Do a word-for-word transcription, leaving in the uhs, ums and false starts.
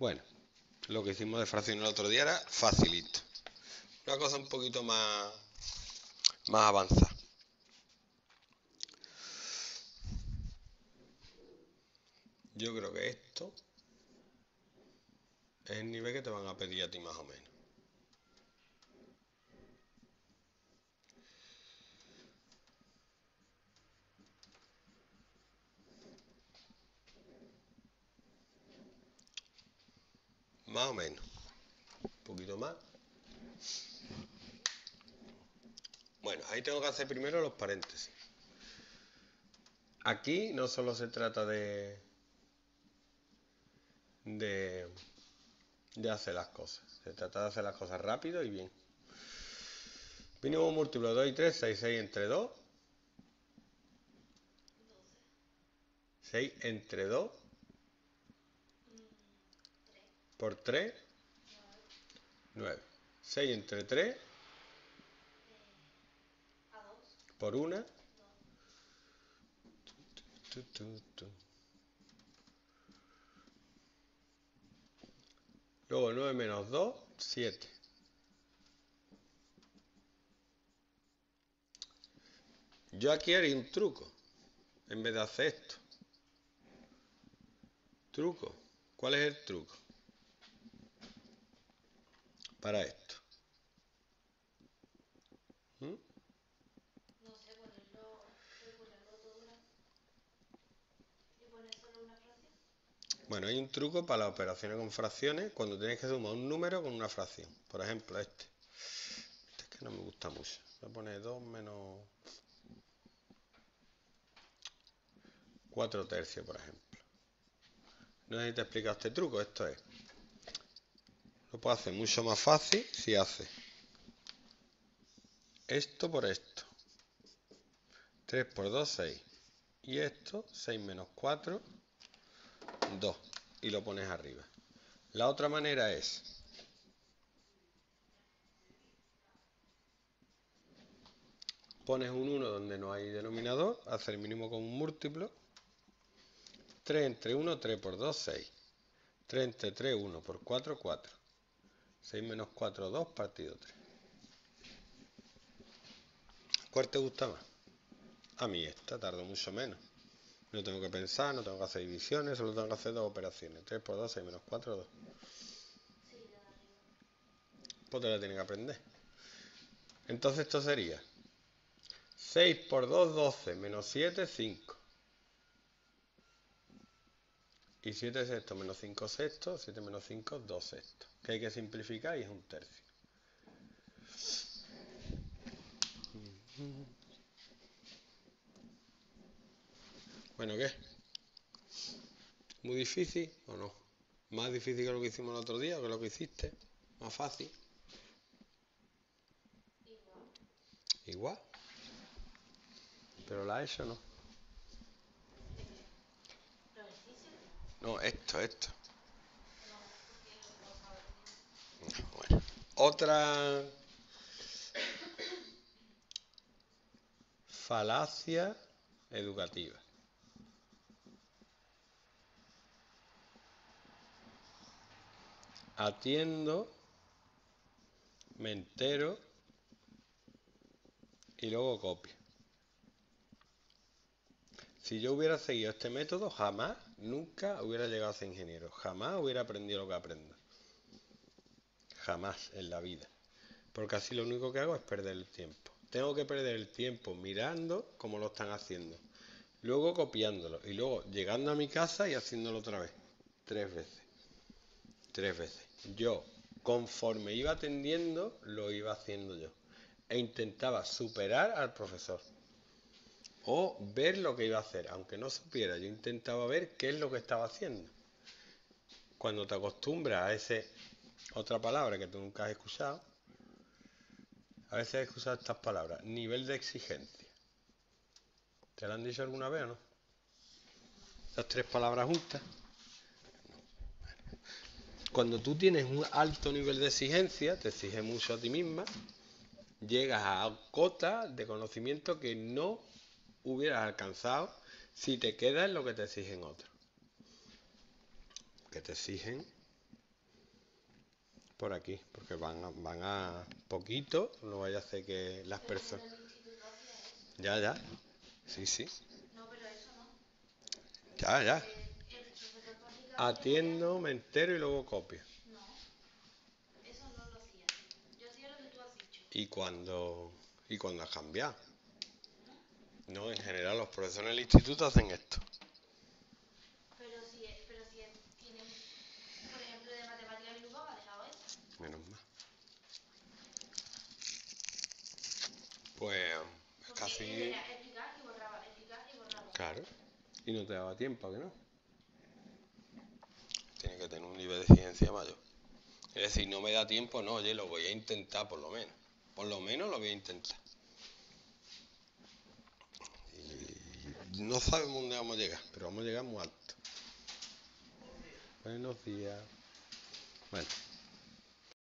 Bueno, lo que hicimos de fracción el otro día era facilito. Una cosa un poquito más, más avanzada. Yo creo que esto es el nivel que te van a pedir a ti más o menos. Más o menos. Un poquito más. Bueno, ahí tengo que hacer primero los paréntesis. Aquí no solo se trata de, de, de hacer las cosas. Se trata de hacer las cosas rápido y bien. Mínimo múltiplo dos y tres, seis, seis entre dos. seis entre dos. Por tres. nueve. seis entre tres. Por una. Tu, tu, tu. Luego nueve menos dos, siete. Yo aquí haría un truco, en vez de hacer esto. Truco. ¿Cuál es el truco? Para esto. ¿Mm? No sé, ponerlo, ponerlo todo y poner solo una fracción. Bueno, hay un truco para las operaciones con fracciones cuando tienes que sumar un número con una fracción. Por ejemplo, este. Este es que no me gusta mucho. Voy a poner dos menos cuatro tercios, por ejemplo. No sé si te he explicado este truco. Esto es. Lo puedo hacer mucho más fácil si hace esto por esto. tres por dos, seis. Y esto, seis menos cuatro, dos. Y lo pones arriba. La otra manera es pones un uno donde no hay denominador, haces el mínimo con un múltiplo. tres entre uno, tres por dos, seis. tres entre tres, uno por cuatro, cuatro. seis menos cuatro, dos partido tres. ¿Cuál te gusta más? A mí esta, tardo mucho menos. No tengo que pensar, no tengo que hacer divisiones, solo tengo que hacer dos operaciones. tres por dos, seis menos cuatro, dos. Sí, de arriba. Pues te la tienes que aprender. Entonces esto sería seis por dos, doce, menos siete, cinco. Y siete sextos menos cinco sextos, siete menos cinco, dos sextos. Que hay que simplificar y es un tercio. Bueno, ¿qué? ¿Muy difícil o no? ¿Más difícil que lo que hicimos el otro día o que lo que hiciste? ¿Más fácil? Igual. Igual. Pero la ha hecho no. ¿Los ejercicios? No, esto, esto. No, porque lo estaba aprendiendo. Bueno. Otra falacia educativa. Atiendo, me entero y luego copio. Si yo hubiera seguido este método, jamás, nunca hubiera llegado a ser ingeniero. Jamás hubiera aprendido lo que aprendo. Jamás en la vida. Porque así lo único que hago es perder el tiempo. Tengo que perder el tiempo mirando cómo lo están haciendo. Luego copiándolo. Y luego llegando a mi casa y haciéndolo otra vez. Tres veces. Tres veces. Yo, conforme iba atendiendo, lo iba haciendo yo. E intentaba superar al profesor. O ver lo que iba a hacer. Aunque no supiera, yo intentaba ver qué es lo que estaba haciendo. Cuando te acostumbras a esa otra palabra que tú nunca has escuchado, a veces he escuchado estas palabras. Nivel de exigencia. ¿Te lo han dicho alguna vez o no? Estas tres palabras juntas. Cuando tú tienes un alto nivel de exigencia, te exiges mucho a ti misma, llegas a cotas de conocimiento que no hubieras alcanzado si te quedas en lo que te exigen otros. Que te exigen por aquí, porque van a, van a poquito, no vaya a hacer que las Pero en personas... el instituto hacía eso. Ya, ya, sí, sí, No, pero eso no. ya, ya. Eh, el profesor practicaba y después Atiendo, me entero y luego copio. ya... No, eso no lo hacía. Yo hacía lo que tú has dicho. ¿Y cuando, y cuando has cambiado? No, en general los profesores en el instituto hacen esto. Pero si, pero si tienen, por ejemplo, de matemáticas, mi papá ha dejado eso. Menos mal. Pues es Porque casi... él era explicar y borraba, explicar y borraba. Claro. Y no te daba tiempo, ¿a que no? Tiene que tener un nivel de ciencia mayor. Es decir, no me da tiempo, no, oye, lo voy a intentar por lo menos. Por lo menos lo voy a intentar. Y no sabemos dónde vamos a llegar, pero vamos a llegar muy alto. Buenos días. Bueno.